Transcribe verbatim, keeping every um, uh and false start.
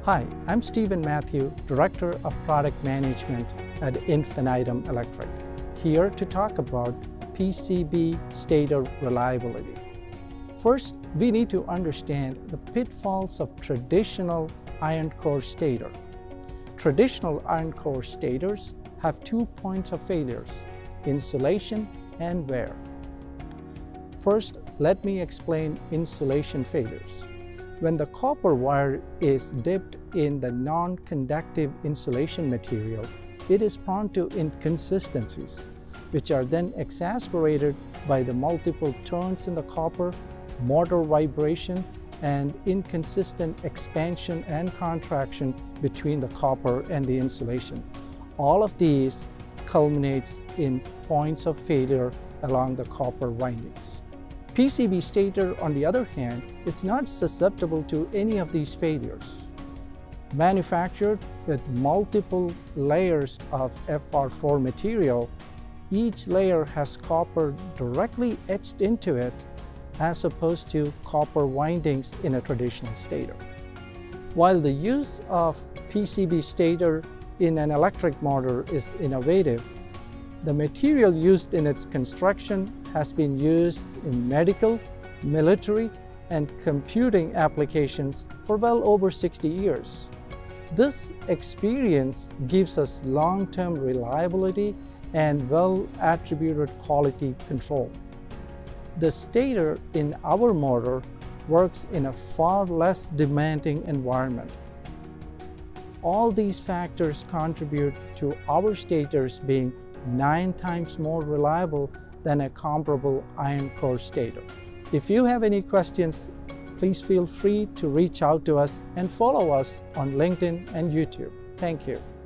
Hi, I'm Stephen Matthew, Director of Product Management at Infinitum Electric, here to talk about P C B Stator Reliability. First, we need to understand the pitfalls of traditional iron core stator. Traditional iron core stators have two points of failures: insulation and wear. First, let me explain insulation failures. When the copper wire is dipped in the non-conductive insulation material, it is prone to inconsistencies, which are then exacerbated by the multiple turns in the copper, motor vibration, and inconsistent expansion and contraction between the copper and the insulation. All of these culminates in points of failure along the copper windings. P C B stator, on the other hand, it's not susceptible to any of these failures. Manufactured with multiple layers of F R four material, each layer has copper directly etched into it, as opposed to copper windings in a traditional stator. While the use of P C B stator in an electric motor is innovative, the material used in its construction has been used in medical, military, and computing applications for well over sixty years. This experience gives us long-term reliability and well-attributed quality control. The stator in our motor works in a far less demanding environment. All these factors contribute to our stators being nine times more reliable than a comparable iron core stator. If you have any questions, please feel free to reach out to us and follow us on LinkedIn and YouTube. Thank you.